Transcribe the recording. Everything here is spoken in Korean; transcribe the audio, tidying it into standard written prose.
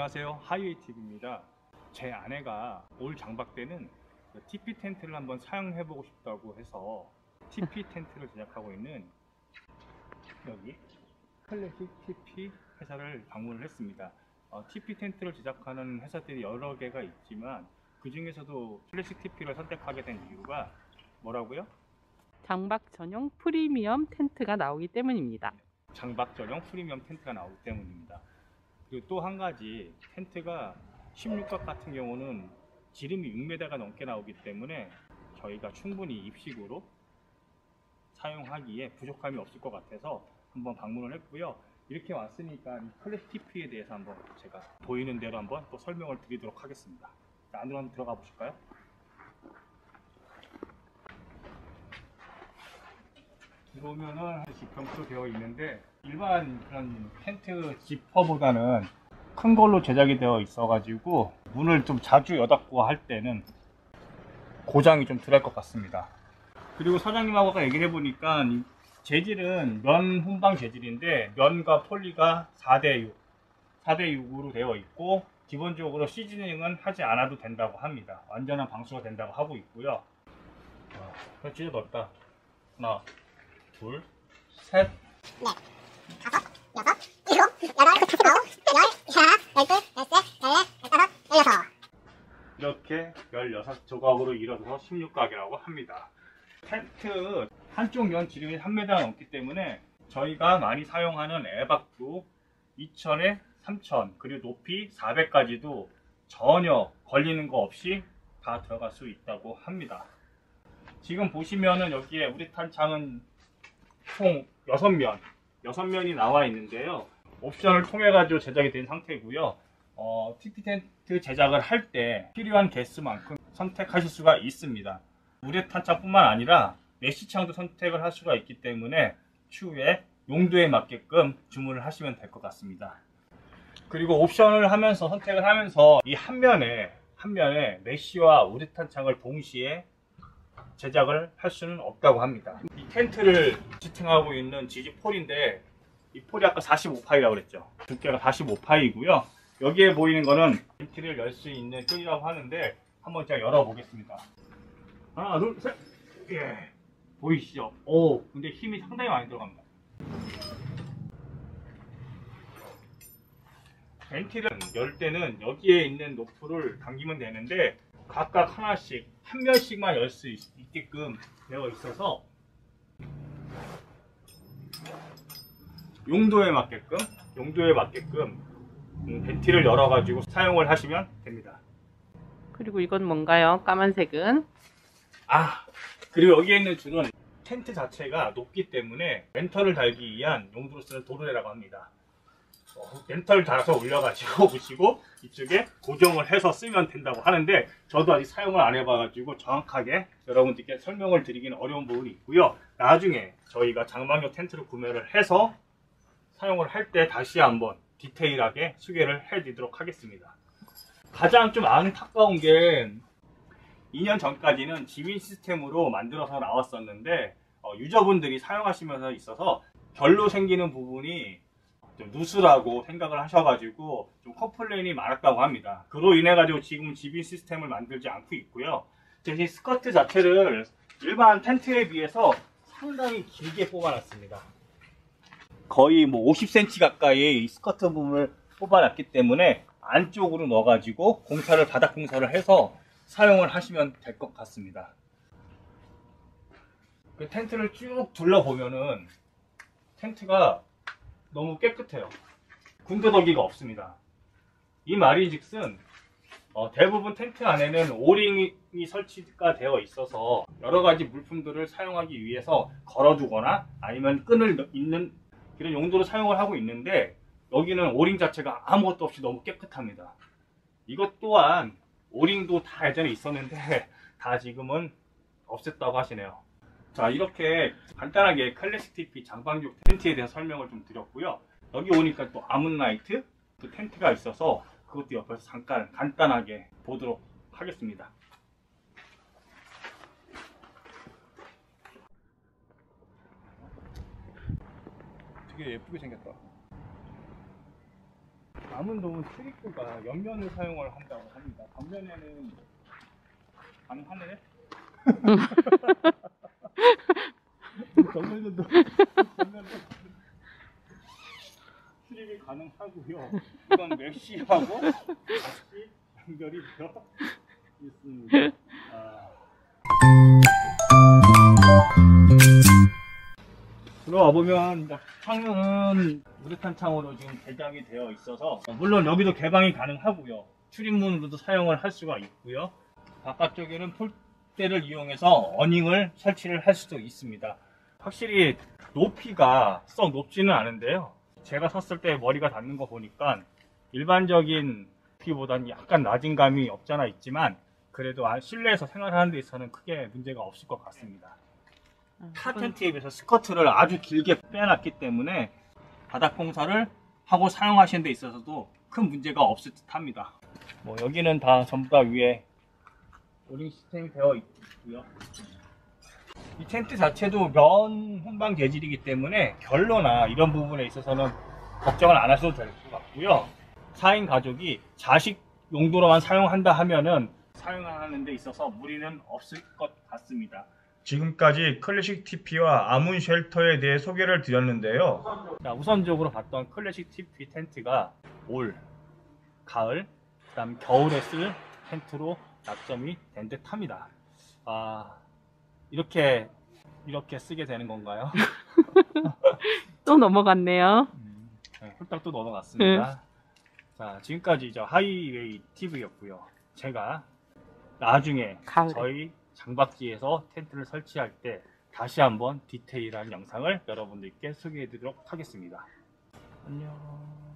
안녕하세요, 하이웨이TV입니다. 제 아내가 올 장박 때는 TP 텐트를 한번 사용해 보고 싶다고 해서 TP 텐트를 제작하고 있는 여기 클래식 TP 회사를 방문을 했습니다. TP 텐트를 제작하는 회사들이 여러 개가 있지만 그 중에서도 클래식 TP를 선택하게 된 이유가 뭐라고요? 장박 전용 프리미엄 텐트가 나오기 때문입니다. 장박 전용 프리미엄 텐트가 나오기 때문입니다. 그리고 또 한 가지, 텐트가 16각 같은 경우는 지름이 6m가 넘게 나오기 때문에 저희가 충분히 입식으로 사용하기에 부족함이 없을 것 같아서 한번 방문을 했고요. 이렇게 왔으니까 이 클래식 TP에 대해서 한번 제가 보이는 대로 한번 또 설명을 드리도록 하겠습니다. 안으로 한번 들어가 보실까요? 들어오면은 지평도 되어 있는데 일반 그런 텐트 지퍼보다는 큰 걸로 제작이 되어 있어 가지고 문을 좀 자주 여닫고 할 때는 고장이 좀 덜할 것 같습니다. 그리고 사장님하고 아까 얘기를 해보니까 재질은 면 훈방 재질인데 면과 폴리가 4대6 4대6으로 되어 있고 기본적으로 시즈닝은 하지 않아도 된다고 합니다. 완전한 방수가 된다고 하고 있고요. 진짜 넓다. 하나, 둘, 셋, 넷, 다섯, 여섯, 일곱, 여덟, 아홉, 열, 하나, 열둘, 열셋, 열넷, 열다섯, 열여섯. 이렇게 16조각으로 이뤄서 16각이라고 합니다. 텐트 한쪽 면 지름이 3m 넘기 때문에 저희가 많이 사용하는 에박도 2000에 3000 그리고 높이 400까지도 전혀 걸리는 거 없이 다 들어갈 수 있다고 합니다. 지금 보시면은 여기에 우레탄 창은 총 6면이 나와 있는데요. 옵션을 통해 가지고 제작이 된 상태고요. TP 텐트 제작을 할 때 필요한 개수만큼 선택하실 수가 있습니다. 우레탄 창뿐만 아니라 메쉬 창도 선택을 할 수가 있기 때문에 추후에 용도에 맞게끔 주문을 하시면 될 것 같습니다. 그리고 옵션을 하면서 선택을 하면서 이 한 면에 메쉬와 우레탄 창을 동시에 제작을 할 수는 없다고 합니다. 이 텐트를 지탱하고 있는 지지폴인데 이 폴이 아까 45파이라고 그랬죠. 두께가 45파이고요. 여기에 보이는 거는 벤티를 열 수 있는 끈이라고 하는데 한번 제가 열어보겠습니다. 하나, 둘, 셋. 예. 보이시죠? 오, 근데 힘이 상당히 많이 들어갑니다. 벤티를 열 때는 여기에 있는 노프를 당기면 되는데 각각 하나씩 한 면씩만 열 수 있게끔 되어 있어서 용도에 맞게끔 벤티를 열어 가지고 사용을 하시면 됩니다. 그리고 이건 뭔가요? 까만색은? 그리고 여기에 있는 줄은 텐트 자체가 높기 때문에 랜턴을 달기 위한 용도로 쓰는 도르래라고 합니다. 랜턴을 달아서 올려가지고 보시고 이쪽에 고정을 해서 쓰면 된다고 하는데 저도 아직 사용을 안 해봐가지고 정확하게 여러분들께 설명을 드리기는 어려운 부분이 있고요. 나중에 저희가 장막용 텐트를 구매를 해서 사용을 할 때 다시 한번 디테일하게 소개를 해드리도록 하겠습니다. 가장 좀 안타까운 게 2년 전까지는 지빈 시스템으로 만들어서 나왔었는데 유저분들이 사용하시면서 있어서 결로 생기는 부분이 좀 누수라고 생각을 하셔가지고 좀 컴플레인이 많았다고 합니다. 그로 인해 가지고 지금 지빈 시스템을 만들지 않고 있고요. 이 스커트 자체를 일반 텐트에 비해서 상당히 길게 뽑아놨습니다. 거의 뭐 50cm 가까이 이 스커트 부분을 뽑아놨기 때문에 안쪽으로 넣어가지고 바닥 공사를 해서 사용을 하시면 될 것 같습니다. 그 텐트를 쭉 둘러보면은 텐트가 너무 깨끗해요. 군더더기가 없습니다. 이 말인즉슨 대부분 텐트 안에는 오링이 설치가 되어 있어서 여러가지 물품들을 사용하기 위해서 걸어두거나 아니면 끈을 있는 이런 용도로 사용을 하고 있는데 여기는 오링 자체가 아무것도 없이 너무 깨끗합니다. 이것 또한 오링도 다 예전에 있었는데 다 지금은 없앴다고 하시네요. 자, 이렇게 간단하게 클래식 TP 장박용 텐트에 대해서 설명을 좀 드렸고요. 여기 오니까 또 아문라이트 또 텐트가 있어서 그것도 옆에서 잠깐 간단하게 보도록 하겠습니다. 되게 예쁘게 생겼다. 남은동은 출입구가 옆면을 사용을 한다고 합니다. 겉면에는 가능하네? 겉면도 출입이 가능하고요. 이건 메쉬하고 같이 연결이 되어 있습니다. 들어와 보면 창문은 우레탄 창으로 지금 제작이 되어 있어서 물론 여기도 개방이 가능하고요. 출입문으로도 사용을 할 수가 있고요. 바깥쪽에는 폴대를 이용해서 어닝을 설치를 할 수도 있습니다. 확실히 높이가 썩 높지는 않은데요. 제가 섰을 때 머리가 닿는 거 보니까 일반적인 높이보다는 약간 낮은 감이 없잖아 있지만 그래도 실내에서 생활하는 데 있어서는 크게 문제가 없을 것 같습니다. 타 텐트에 비해서 스커트를 아주 길게 빼놨기 때문에 바닥 공사를 하고 사용하시는 데 있어서도 큰 문제가 없을 듯 합니다. 뭐 여기는 다 전부 다 위에 오링 시스템이 되어 있고요. 이 텐트 자체도 면 혼방 재질이기 때문에 결로나 이런 부분에 있어서는 걱정을 안 하셔도 될 것 같고요. 4인 가족이 자식 용도로만 사용한다 하면은 사용하는 데 있어서 무리는 없을 것 같습니다. 지금까지 클래식 TP와 아문 쉘터에 대해 소개를 드렸는데요. 자, 우선적으로 봤던 클래식 TP 텐트가 올, 가을, 그 다음 겨울에 쓸 텐트로 낙점이 된 듯 합니다. 이렇게 쓰게 되는 건가요? 또 넘어갔네요. 네, 홀딱 또 넘어갔습니다. 자, 지금까지 하이웨이 TV였고요. 제가 나중에 가을에. 저희 장박지에서 텐트를 설치할 때 다시 한번 디테일한 영상을 여러분들께 소개해 드리도록 하겠습니다. 안녕.